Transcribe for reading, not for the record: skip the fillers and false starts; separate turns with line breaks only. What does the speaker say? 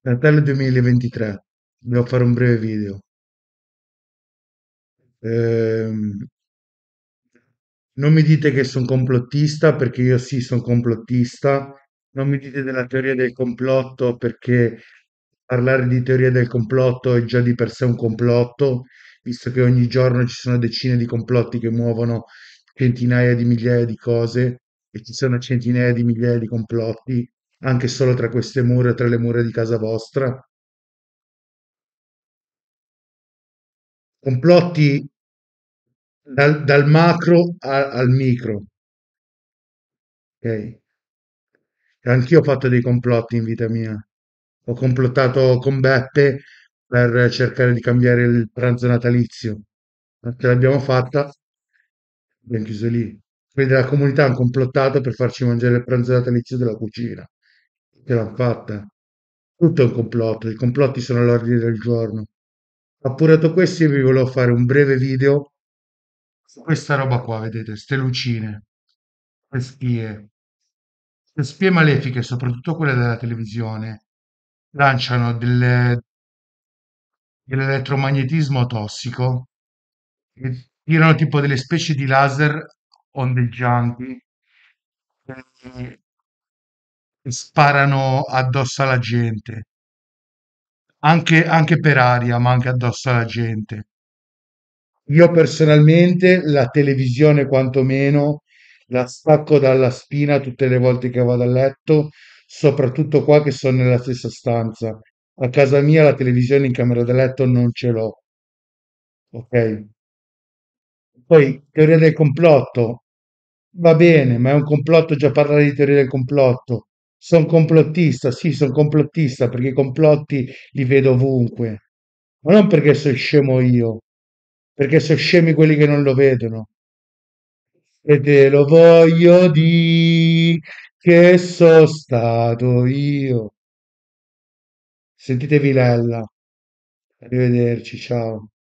Natale 2023. Devo fare un breve video. Ehm, Non mi dite che sono complottista perché io sì sono complottista. Non mi dite della teoria del complotto perché parlare di teoria del complotto è già di per sé un complotto, visto che ogni giorno ci sono decine di complotti che muovono centinaia di migliaia di cose e ci sono centinaia di migliaia di complotti anche solo tra queste mura, tra le mura di casa vostra. Complotti dal macro al micro, ok? Anch'io ho fatto dei complotti in vita mia. Ho complottato con Beppe per cercare di cambiare il pranzo natalizio. Non ce l'abbiamo fatta, abbiamo chiuso lì. Quelli della comunità hanno complottato per farci mangiare il pranzo natalizio della cucina. Ce l'hanno fatta. Tutto è un complotto, i complotti sono all'ordine del giorno. Appurato questo, io vi volevo fare un breve video su questa roba qua, vedete, ste lucine, le spie. Le spie malefiche, soprattutto quelle della televisione, lanciano dell'elettromagnetismo tossico e tirano tipo delle specie di laser ondeggianti e sparano addosso alla gente, anche per aria, ma anche addosso alla gente. Io personalmente la televisione quantomeno la stacco dalla spina tutte le volte che vado a letto, soprattutto qua che sono nella stessa stanza. A casa mia la televisione in camera da letto non ce l'ho, ok? Poi teoria del complotto, va bene, ma è un complotto già parlare di teoria del complotto. Sono complottista, sì, sono complottista perché i complotti li vedo ovunque, ma non perché sono scemo io, perché sono scemi quelli che non lo vedono. E te lo voglio dire che sono stato io. Sentite Vilella. Arrivederci, ciao.